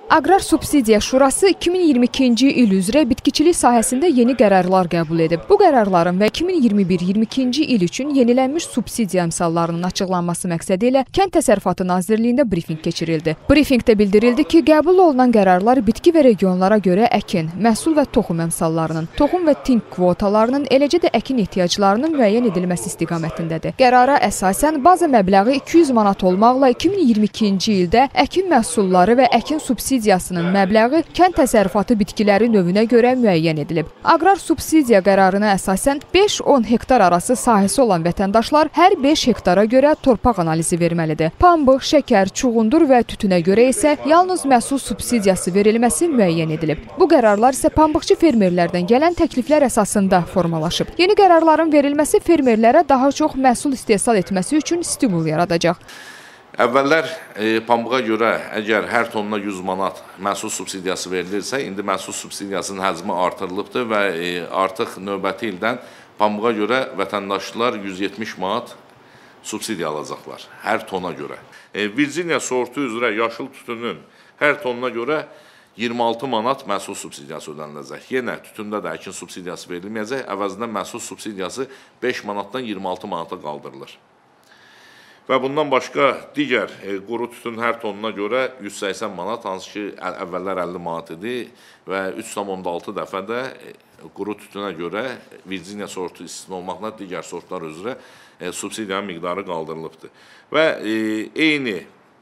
Aqrar Subsidiya Şurası 2022-ci il üzrə bitkiçilik sahəsində yeni qərarlar qəbul edib. Bu qərarların və 2021-22-ci il üçün yenilənmiş subsidiya əmsallarının açıqlanması məqsədi ilə Kənd Təsərrüfatı Nazirliyində brifinq keçirildi. Brifinqdə bildirildi ki, qəbul olunan qərarlar bitki və regionlara görə əkin, məhsul və toxum əmsallarının, toxum və tink kvotalarının, eləcə də əkin ehtiyaclarının müəyyən edilməsi istiqamətindədir. Qərara əsasən baza məbləği 200 manat olmaqla 2022-ci ildə əkin məhsulları və əkin subsidiyasının məbləği kənd təsərrüfatı bitkiləri növünə görə müəyyən edilib. Aqrar subsidiya qərarına əsasən 5-10 hektar arası sahəsi olan vətəndaşlar hər 5 hektara görə torpaq analizi verməlidir. Pambıq, şəkər, çuğundur və tütünə görə isə yalnız məhsul subsidiyası verilməsi müəyyən edilib. Bu qərarlar isə pambıqçı fermerlərdən gələn təkliflər əsasında formalaşıb. Yeni qərarların verilməsi fermerlərə daha çox məhsul istehsal etməsi üçün stimul yaradacaq. Əvvəllər pambığa görə əgər hər tonuna 100 manat məhsul subsidiyası verilirsə, indi məhsul subsidiyasının həcmi artırılıbdır və artıq növbəti ildən pambığa görə vətəndaşlar 170 manat subsidiya alacaqlar hər tona görə. Virginia sortu üzrə yaşıl tütünün hər tonuna görə 26 manat məhsul subsidiyası ödəniləcək. Yenə tütündə də əkin subsidiyası verilməyəcək, əvəzində məhsul subsidiyası 5 manatdan 26 manata qaldırılır. Və bundan başqa digər quru tütün hər tonuna görə 180 manat, hansı ki əvvəllər 50 manat idi və 3,6 dəfə də quru tütünə görə Virginia sortu istisna olmaqla digər sortlar üzrə subsidiyanın miqdarı qaldırılıbdır. Və eyni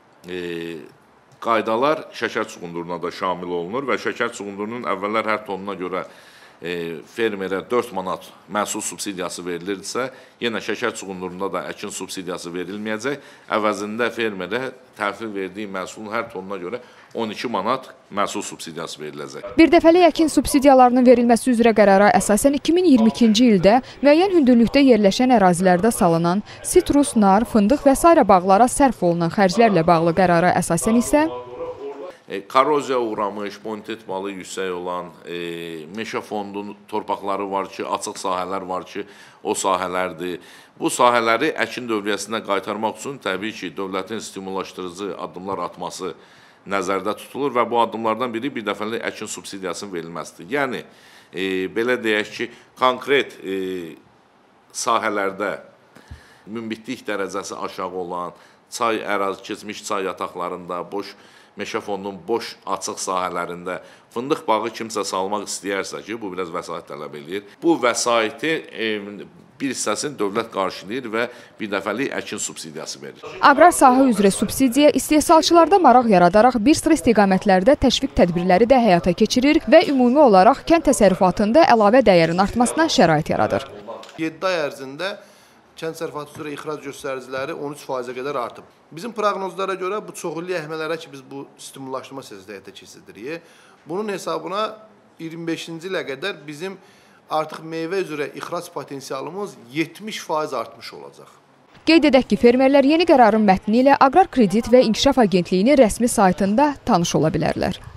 qaydalar şəkər çuğunduruna da şamil olunur və şəkər çuğundurunun əvvəllər hər tonuna görə fermerə 4 manat məhsul subsidiyası verilirsə, yenə şəkər çuğundurunda da əkin subsidiyası verilməyəcək. Əvəzində fermerə təhvil verdiyi məhsulun hər tonuna görə 12 manat məhsul subsidiyası veriləcək. Birdəfəlik əkin subsidiyalarının verilməsi üzrə qərara əsasən 2022-ci ildə müəyyən hündürlükdə yerləşən ərazilərdə salınan sitrus, nar, fındıq və s. bağlara sərf olunan xərclərlə bağlı qərara əsasən isə korroziya uğramış, bonitet balı yüksək olan, meşə fondu torpaqları var ki, açıq sahələr var ki, o sahələrdir. Bu sahələri əkin dövriyyəsinə qaytarmaq üçün təbii ki, dövlətin stimullaşdırıcı addımlar atması nəzərdə tutulur və bu addımlardan biri bir dəfəlik əkin subsidiyasının verilməsidir. Yəni, belə deyək ki, konkret sahələrdə münbitlik dərəcəsi aşağı olan, keçmiş çay yataqlarında, meşə fondunun boş açıq sahələrində fındıq bağı kimsə salmaq istəyərsə ki, bu biraz vəsait tələb edir. Bu vəsaiti bir hissəsini dövlət qarşılayır və bir dəfəlik əkin subsidiyası verir. Aqrar sahə üzrə subsidiya istehsalçılarda maraq yaradaraq bir sıra istiqamətlərdə təşviq tədbirləri də həyata keçirir və ümumi olaraq kənd təsərrüfatında əlavə dəyərin artmasına şərait yaradır. 7 ay ərzində kənd təsərrüfatı üzrə ixrac göstəriciləri 13%-ə qədər artıb. Bizim proqnozlara görə bu çoxillik əhmələrə ki, biz bu stimullaşdırma siyasəti həyata keçirdiririk. Bunun hesabına 25-ci ilə qədər bizim artıq meyvə üzrə ixrac potensialımız 70% artmış olacaq. Qeyd edək ki, fermerlər yeni qərarın mətni ilə Aqrar Kredit və İnkişaf Agentliyinin rəsmi saytında tanış ola bilərlər.